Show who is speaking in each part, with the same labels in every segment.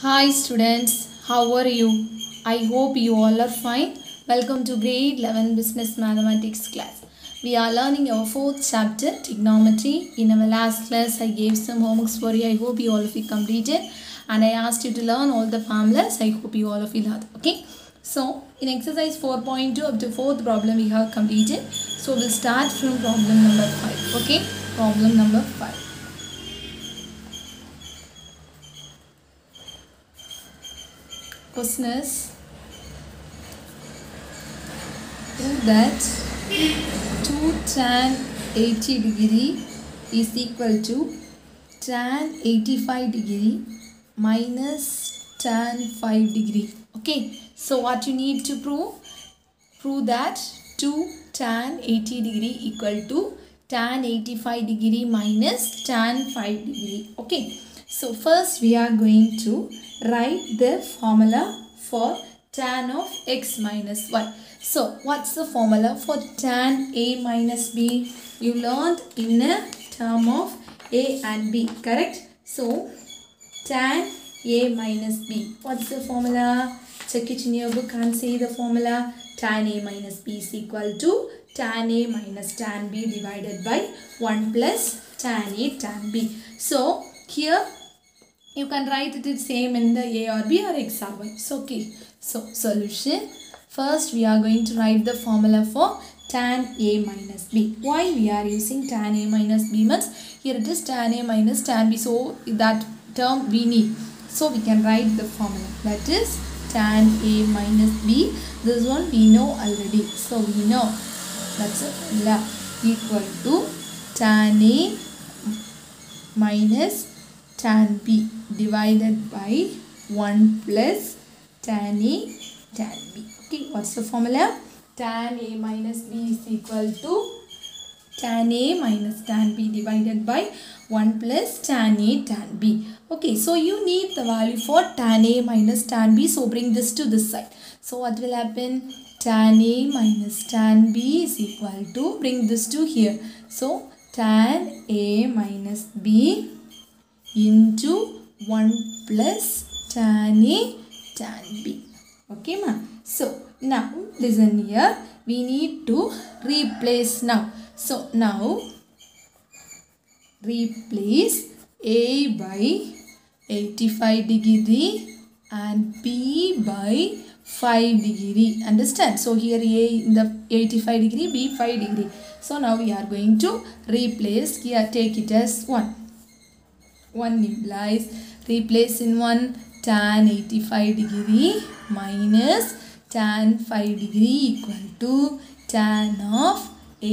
Speaker 1: Hi students, how are you? I hope you all are fine. Welcome to grade 11 business mathematics class. We are learning our fourth chapter trigonometry. In our last class I gave some homeworks for you. I hope you all of you completed and I asked you to learn all the formulas. I hope you all of you learned. Okay. So in exercise 4.2 up to fourth problem we have completed. So we'll start from problem number 5. Okay. Problem number 5. Question is, prove that 2 tan 80 degree is equal to tan 85 degree minus tan 5 degree. Okay, so what you need to prove? Prove that 2 tan 80 degree equal to tan 85 degree minus tan 5 degree. Okay, so first we are going to write the formula for tan of x minus y. So what's the formula for tan a minus b? You learned in a term of a and b, correct? So tan a minus b. What's the formula? Check it in your book and say the formula. Tan a minus b is equal to tan a minus tan b divided by 1 plus tan a tan b. So here you can write it same in the a or b or x or y. So okay. So solution. First we are going to write the formula for tan a minus b. Why we are using tan a minus b means here it is tan a minus tan b. So that term we need. So we can write the formula. That is tan a minus b. This one we know already. So we know that's a formula equal to tan a minus tan b divided by 1 plus tan a tan b. Okay, what's the formula? Tan a minus b is equal to tan a minus tan b divided by 1 plus tan a tan b. Okay, so you need the value for tan a minus tan b. So bring this to this side. So what will happen? Tan a minus tan b is equal to, bring this to here. So tan a minus b into 1 plus tan a tan b. Okay ma. So now listen here. We need to replace now. So now replace a by 85 degree and b by 5 degree. Understand? So here a in the 85 degree, b 5 degree. So now we are going to replace here. Take it as 1. 1 implies replace in 1 tan 85 degree minus tan 5 degree equal to tan of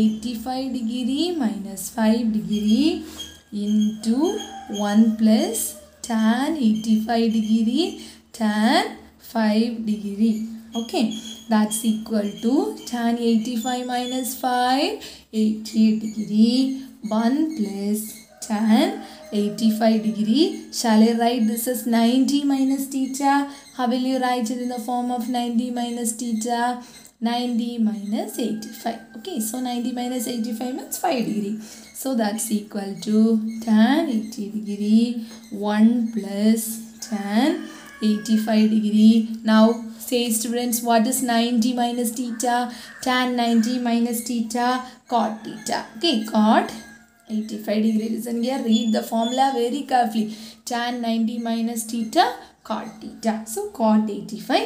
Speaker 1: 85 degree minus 5 degree into 1 plus tan 85 degree tan 5 degree. Okay, that's equal to tan 85 minus 5, 80 degree, 1 plus tan 85 degree. Shall I write this as 90 minus theta? How will you write it in the form of 90 minus theta? 90 minus 85. Okay, so 90 minus 85 means 5 degree. So that's equal to tan 80 degree 1 plus tan 85 degree. Now say students, what is 90 minus theta? Tan 90 minus theta, cot theta. Okay, cot 85 degree. Listen here, read the formula very carefully. Tan 90 minus theta, cot theta. So cot 85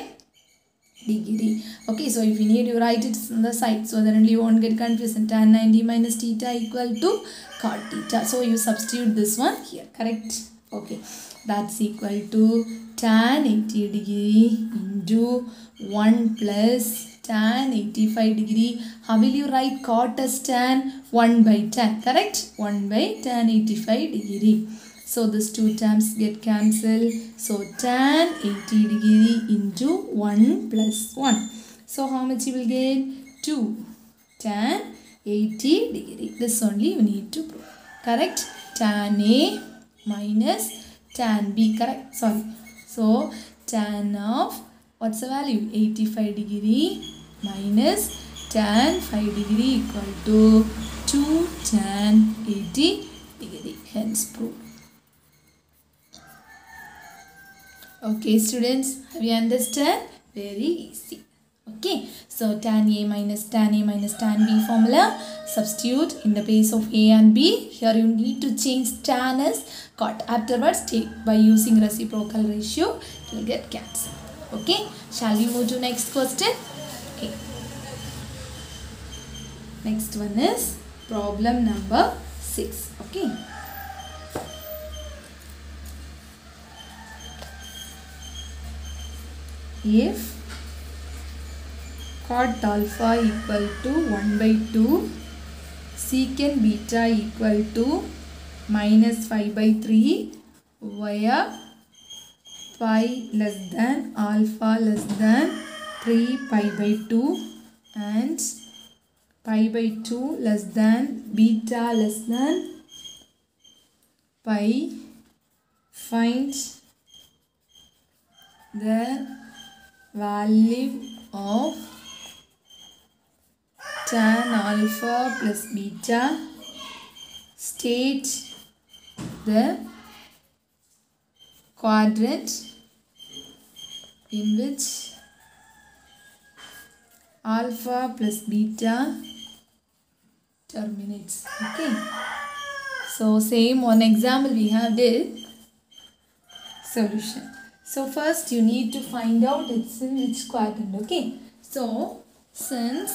Speaker 1: degree. Okay, so if you need, you write it on the side so that only you won't get confused. Tan 90 minus theta equal to cot theta. So you substitute this one here, correct? Okay, that's equal to tan 80 degree into 1 plus tan 85 degree. How will you write cot as tan? 1 by tan, correct? 1 by tan 85 degree. So these two terms get cancelled. So tan 80 degree into 1 plus 1. So how much you will get? 2 tan 80 degree. This only you need to prove. Correct? Tan A minus tan B. Correct? Sorry. So tan of, what's the value? 85 degree minus tan 5 degree equal to 2 tan 80 degree. Hence proved. Okay, students, have you understand? Very easy. Okay, so tan A minus tan B formula. Substitute in the place of A and B. Here you need to change tan as cot. Afterwards, take by using reciprocal ratio, it will get cancelled. Okay, shall we move to next question? Okay. Next one is problem number 6. Okay. If cot alpha equal to 1 by 2, secant beta equal to minus 5 by 3, where pi less than alpha less than 3 pi by 2 and pi by 2 less than beta less than pi, find the value of tan alpha plus beta. State the quadrant in which alpha plus beta terminates. Okay, so same one example we have did. Solution. So first you need to find out it's in which quadrant. Okay, so since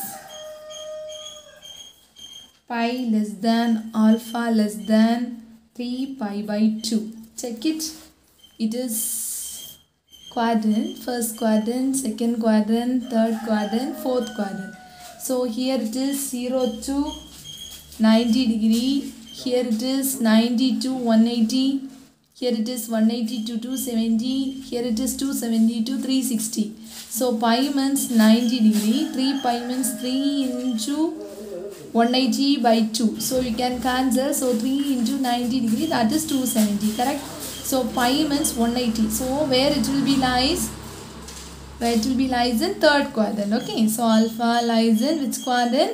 Speaker 1: pi less than alpha less than 3 pi by 2, check it. It is quadrant, first quadrant, second quadrant, third quadrant, fourth quadrant. So here it is 0 to 90 degree, here it is 90 to 180, here it is 180 to 270, here it is 270 to 360. So pi means 90 degree, 3 pi means 3 into 180 by 2. So you can cancel, so 3 into 90 degree, that is 270, correct? So pi means 180. So where it will be lies? Where it will be lies in third quadrant. Okay, so alpha lies in which quadrant?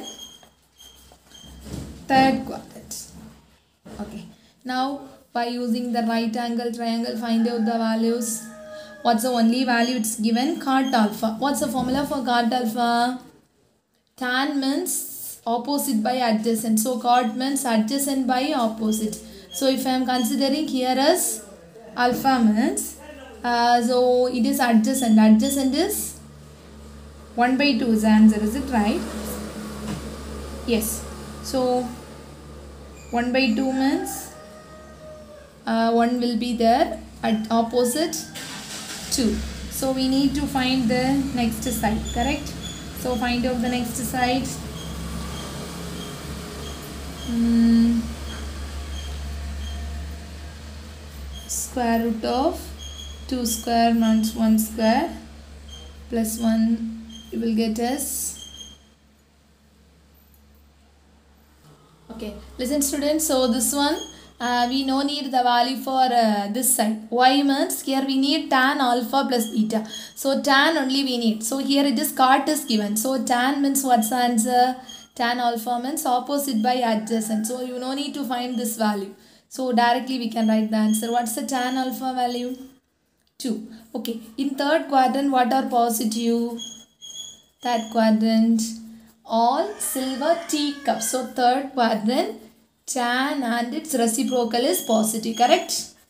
Speaker 1: Third quadrant. Okay, now by using the right angle triangle, find out the values. What's the only value it's given? Cot alpha. What's the formula for cot alpha? Tan means opposite by adjacent. So cot means adjacent by opposite. So if I am considering here as alpha means, so it is adjacent. Adjacent is 1 by 2 is the answer. Is it right? Yes. So 1 by 2 means 1 will be there at opposite 2. So we need to find the next side, correct? So find out the next side. Square root of 2 square minus 1 square plus 1, you will get as. Okay, listen students, so this one we no need the value for this side. Y means here we need tan alpha plus beta. So tan only we need. So here it is cot is given. So tan means what's the answer? Tan alpha means opposite by adjacent. So you no need to find this value. So directly we can write the answer. What's the tan alpha value? 2. Okay. In third quadrant, what are positive? Third quadrant, all silver teacups. So third quadrant, tan and its reciprocal is positive, correct?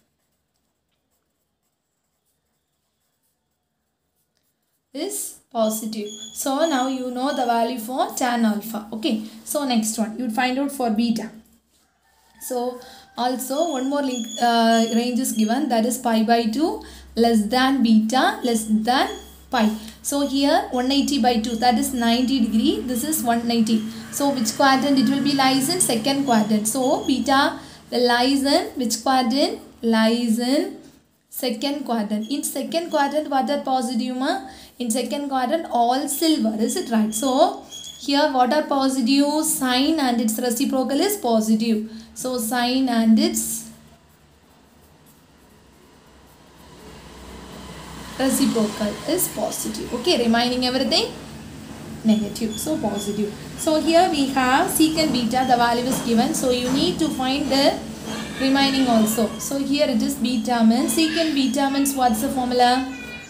Speaker 1: Is positive. So now you know the value for tan alpha. Okay. So next one, you find out for beta. So also one more link range is given, that is pi by 2 less than beta less than pi. So here 180 by 2, that is 90 degree. This is 180. So which quadrant it will be? Lies in second quadrant. So beta lies in which quadrant? Lies in second quadrant. In second quadrant, what are positive? In second quadrant, all silver. Is it right? So here what are positive? Sine and its reciprocal is positive. So sine and its reciprocal is positive. Okay, remaining everything negative. So positive. So here we have secant beta, the value is given. So you need to find the remaining also. So here it is beta means, secant beta means what's the formula?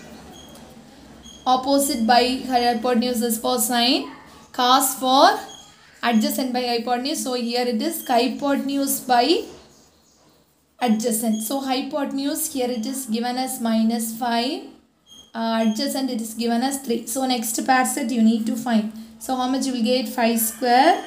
Speaker 1: Opposite by hypotenuse is cosine, cos for adjacent by hypotenuse. So here it is hypotenuse by adjacent. So hypotenuse here it is given as -5, adjacent it is given as 3. So next part set you need to find. So how much you will get? 5 square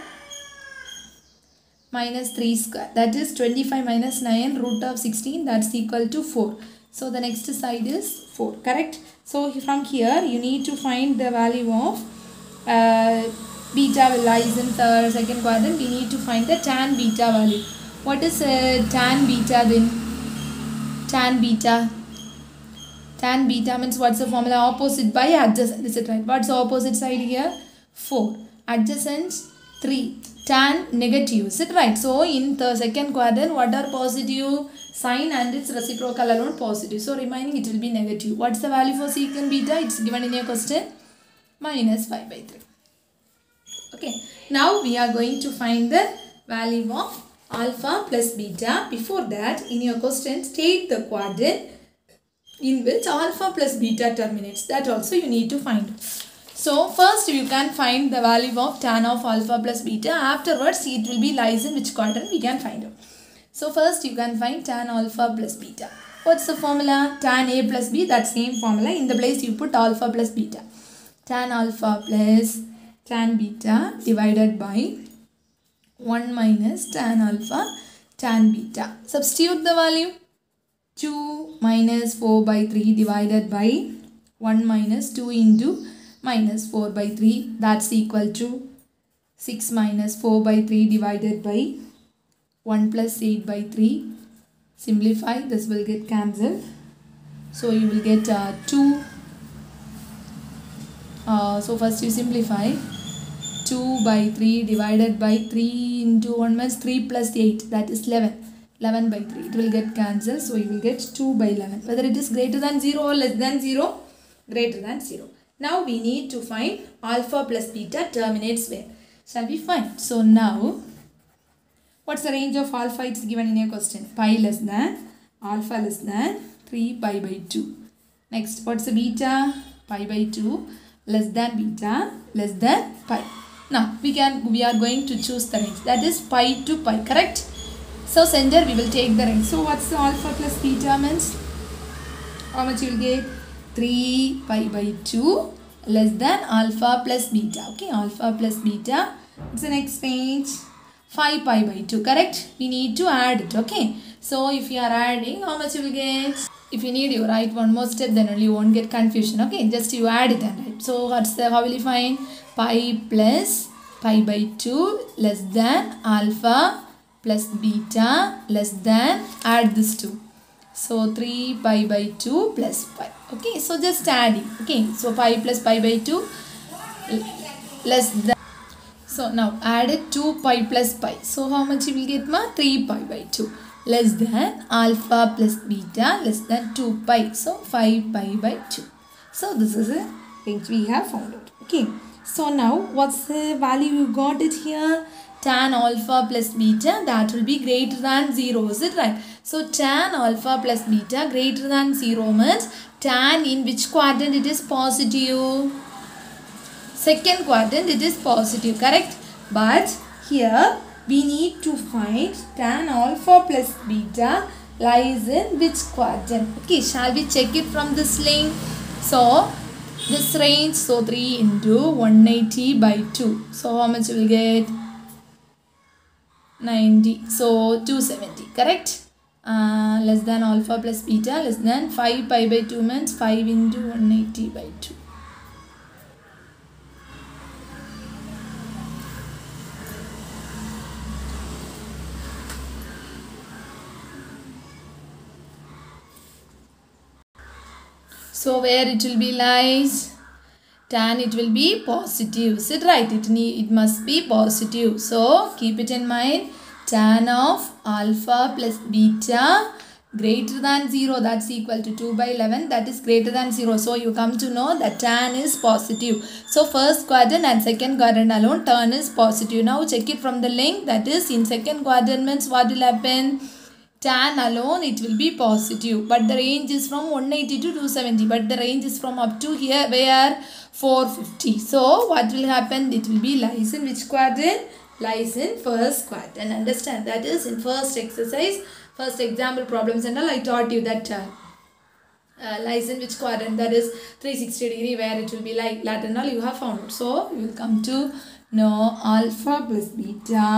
Speaker 1: minus 3 square, that is 25 minus 9 root of 16, that's equal to 4. So the next side is 4, correct? So from here you need to find the value of beta lies in the second quadrant. We need to find the tan beta value. What is tan beta then? Tan beta. Tan beta means what's the formula? Opposite by adjacent, is it right? What's the opposite side here? 4. Adjacent 3. Tan negative, is it right? So in the second quadrant, what are positive? Sine and its reciprocal alone positive. So remaining it will be negative. What's the value for secant beta? It's given in your question. -5/3. Okay. Now we are going to find the value of alpha plus beta. Before that, in your question, state the quadrant in which alpha plus beta terminates. That also you need to find. So first you can find the value of tan of alpha plus beta. Afterwards it will be lies in which quadrant we can find out. So first you can find tan alpha plus beta. What's the formula? Tan A plus B, that same formula. In the place you put alpha plus beta. Tan alpha plus tan beta divided by 1 minus tan alpha tan beta. Substitute the value. 2 minus 4/3 divided by 1 minus 2 into -4/3, that's equal to 6 minus 4/3 divided by 1 plus 8/3. Simplify, this will get cancelled. So you will get 2. So first you simplify. 2/3 divided by 3 into 1 means 3 plus 8, that is 11. 11/3. It will get cancelled. So you will get 2/11. Whether it is greater than 0 or less than 0? Greater than 0. Now we need to find alpha plus beta terminates where. Shall we find? So now, what's the range of alpha? It's given in your question. Pi less than, alpha less than 3/2. Next, what's the beta? Pi/2 less than beta less than pi. Now we are going to choose the range. That is pi to pi, correct? So center we will take the range. So what's the alpha plus beta means? How much you will get? 3/2 less than alpha plus beta. Okay, alpha plus beta. What's the next range? 5/2, correct? We need to add it. Okay, so if you are adding, how much you will get? If you need, you write one more step, then only you won't get confusion. Okay, just you add it and write. So how will you find? Pi plus pi/2 less than alpha plus beta less than, add this 2. So 3/2 plus pi. Okay, so just adding. Okay, so pi plus pi/2 less than. So now added 2 pi plus pi. So how much you will get? 3/2 less than alpha plus beta less than 2 pi. So 5/2. So this is a range we have found out. Okay. So now what's the value you got it here? Tan alpha plus beta, that will be greater than 0, is it right? So tan alpha plus beta greater than 0 means tan in which quadrant it is positive? Second quadrant it is positive, correct? But here we need to find tan alpha plus beta lies in which quadrant? Okay, shall we check it from this link? So this range, so 3 into 180/2. So how much you will get? 90. So 270, correct? Less than alpha plus beta less than 5/2 means 5 into 180/2. So where it will be lies? Tan it will be positive, is it right? It must be positive. So keep it in mind. Tan of alpha plus beta greater than 0, that's equal to 2/11, that is greater than 0. So you come to know that tan is positive. So first quadrant and second quadrant alone tan is positive. Now check it from the link. That is in second quadrant means what will happen? tan alone it will be positive, but the range is from 180 to 270, but the range is from up to here where 450. So what will happen? It will be lies in which quadrant? Lies in first quadrant. Understand? That is in first exercise, first example problems and all I taught you that lies in which quadrant, that is 360 degree, where it will be like that and all you have found out. So you will come to know alpha plus beta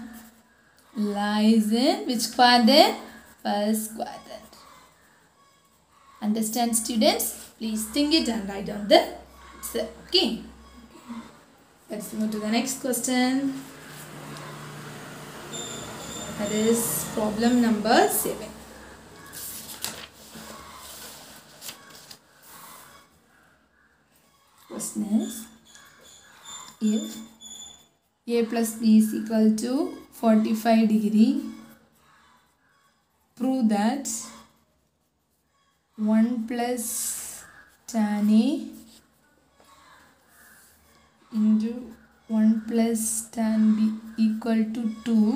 Speaker 1: lies in which quadrant? First quadrant. Understand, students? Please think it and write down the answer. Okay. Let's move to the next question. That is problem number 7. Question is, if a plus b is equal to 45 degree, prove that 1 plus tan a into 1 plus tan b equal to 2,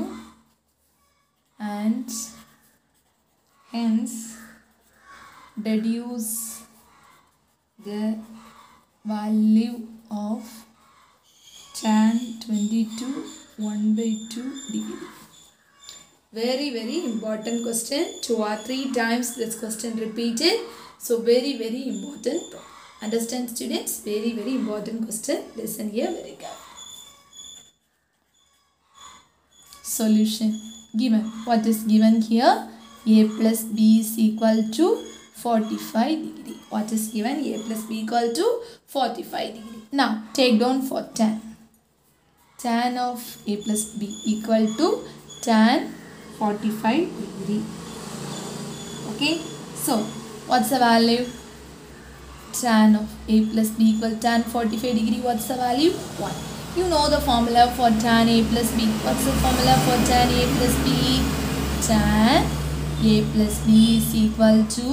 Speaker 1: and hence deduce the value of tan 22 1/2 degree. Very important question. 2 or 3 times this question repeated. So very important. Understand, students? Very important question. Listen here very carefully. Solution given. What is given here? A plus b is equal to 45 degree. What is given? A plus b equal to 45 degree. Now take down for tan. Tan of a plus b equal to tan 45 degree. Okay. So what's the value? Tan of a plus b equal tan 45 degree. What's the value? 1. You know the formula for tan a plus b. What's the formula for tan a plus b? Tan a plus b is equal to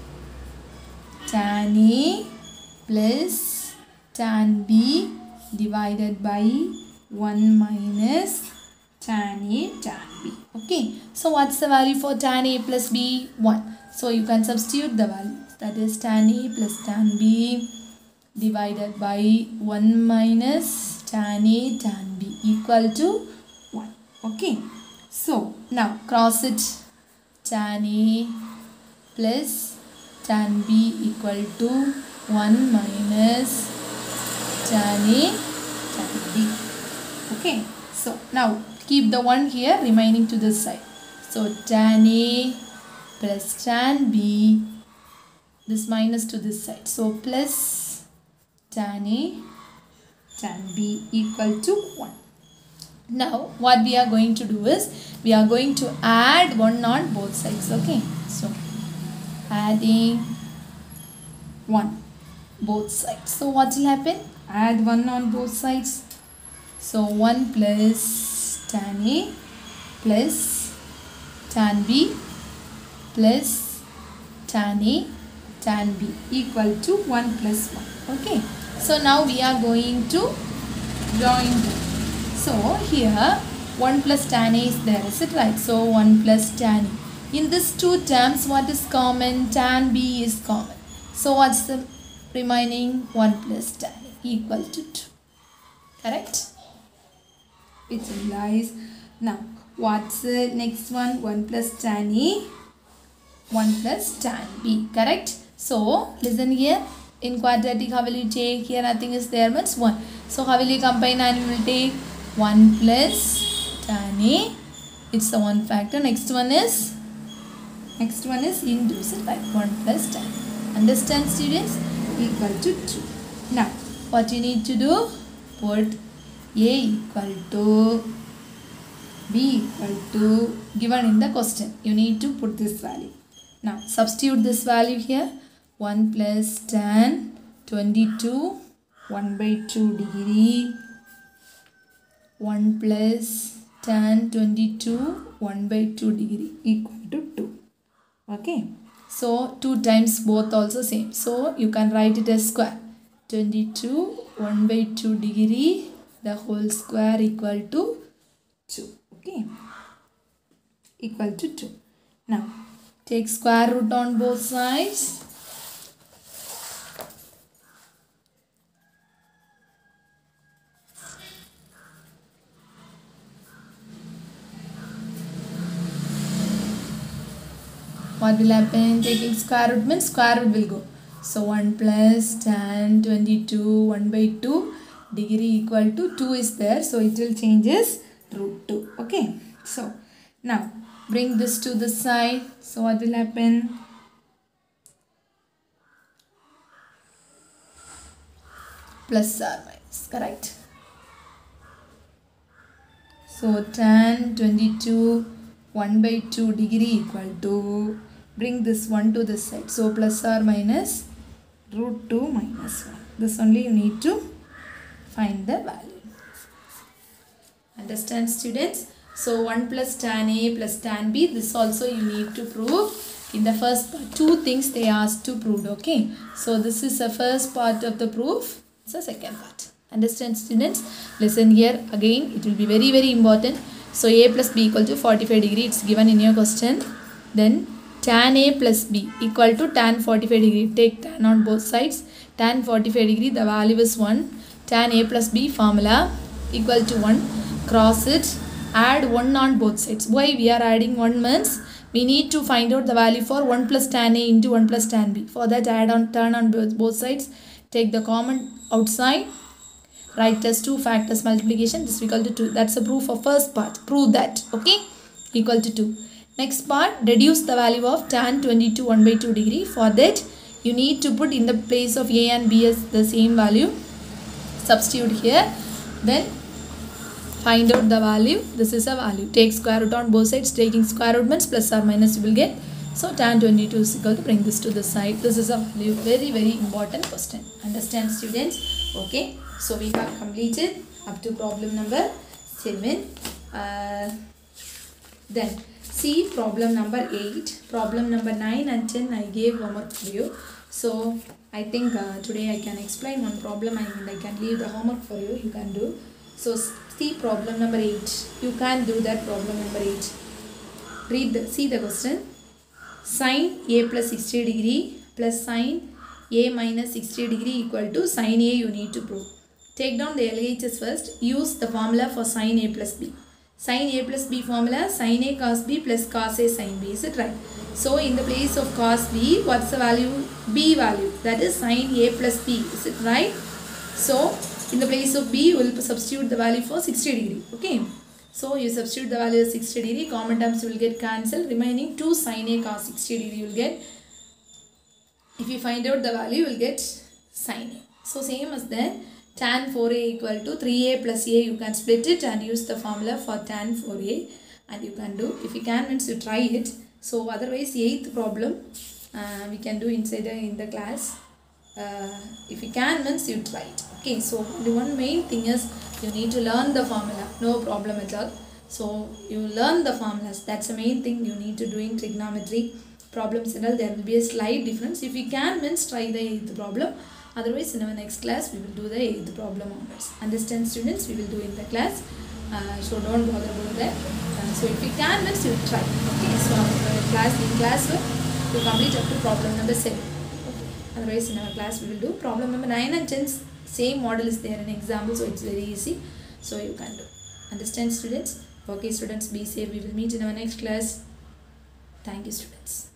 Speaker 1: tan a plus tan b divided by 1 minus tan a tan b. Okay. So what's the value for tan a plus b? 1. So you can substitute the values. That is tan a plus tan b divided by 1 minus tan a tan b equal to 1. Okay. So now cross it. Tan a plus tan b equal to 1 minus tan a tan b. Okay. So now keep the 1 here remaining to this side. So tan a plus tan b, this minus to this side. So plus tan a tan b equal to 1. Now what we are going to do is we are going to add 1 on both sides. Okay. So adding 1 both sides. So what will happen? Add 1 on both sides. So 1 plus tan a plus tan b plus tan a tan b equal to 1 plus 1. Okay. So now we are going to join them. So here 1 plus tan a is there. Is it right? So 1 plus tan a. In these 2 terms, what is common? Tan b is common. So what's the remaining? 1 plus tan a equal to 2. Correct? Which implies, now what's the next one? 1 plus tan a, 1 plus tan b. Correct? So listen here. In quadratic, how will you take? Here nothing is there but 1. So how will you combine and you will take 1 plus tan a. It's the 1 factor. Next one is into, is it right? 1 plus tan. Understand, students? Equal to 2. Now what you need to do? Put a equal to b equal to given in the question. You need to put this value. Now substitute this value here. 1 plus tan 22 1/2 degree. 1 plus tan 22 1/2 degree equal to 2. Okay. So 2 times both also same. So you can write it as square. 22 1/2 degree the whole square equal to 2. Okay. Equal to 2. Now take square root on both sides. What will happen? Taking square root means square root will go. So 1 plus tan 22 1 by 2 degree equal to 2 is there. So it will change as root 2. Okay. So now bring this to the side. So what will happen? Plus or minus. Correct. So tan 22 1 by 2 degree equal to, bring this 1 to this side. So plus or minus root 2 minus 1. This only you need to find the value. Understand, students? So 1 plus tan A plus tan B. This also you need to prove. In the first part, 2 things they asked to prove. Okay. So this is the first part of the proof. It's the second part. Understand, students? Listen here again. It will be very, very important. So A plus B equal to 45 degree. It's given in your question. Then tan A plus B equal to tan 45 degree. Take tan on both sides. Tan 45 degree, the value is 1. Tan A plus B formula equal to 1. Cross it. Add 1 on both sides. Why we are adding 1 means we need to find out the value for 1 plus tan A into 1 plus tan B. For that, add on, turn on both sides. Take the common outside. Write as 2 factors multiplication. This is equal to 2. That's the proof of first part. Prove that. Okay. Equal to 2. Next part. Reduce the value of tan 22 1 by 2 degree. For that, you need to put in the place of A and B as the same value. Substitute here. Then find out the value. This is a value. Take square root on both sides. Taking square root means plus or minus you will get. So tan 22 is equal to, bring this to the side. This is a value. Very, very important question. Understand, students? Okay. So we have completed up to problem number 7. Then see problem number 8. Problem number 9 and 10 I gave homework for you. So I think today I can explain one problem and I can leave the homework for you. You can do. So see problem number 8. You can do that problem number 8. See the question. Sin A plus 60 degree plus sin A minus 60 degree equal to sin A you need to prove. Take down the LHS first. Use the formula for sin A plus B. Sin A plus B formula, sin A cos B plus cos A sin B. Is it right? So in the place of cos B, what's the value? B value. That is sin A plus B. Is it right? So in the place of B, you will substitute the value for 60 degree. Okay. So you substitute the value of 60 degree. Common terms will get cancelled. Remaining 2 sin A cos 60 degree you will get. If you find out the value, you will get sin A. So same as that. Tan 4A equal to 3A plus A. You can split it and use the formula for tan 4A. And you can do. If you can, means you try it. So otherwise, 8th problem we can do inside in the class. If you can, means you try it. Okay. So the one main thing is you need to learn the formula. No problem at all. So you learn the formulas. That's the main thing you need to do in trigonometry problems and all. There will be a slight difference. If you can, means try the 8th problem. Otherwise, in our next class, we will do the 8th problem onwards. Understand, students? We will do in the class. So don't bother about that. So if you can, means you try. Okay. So in class, you complete up to problem number 7. Okay. Otherwise, in our class, we will do problem number 9 and 10. Same model is there in example, so it's very easy. So you can do. Understand, students? Okay, students, be safe. We will meet in our next class. Thank you, students.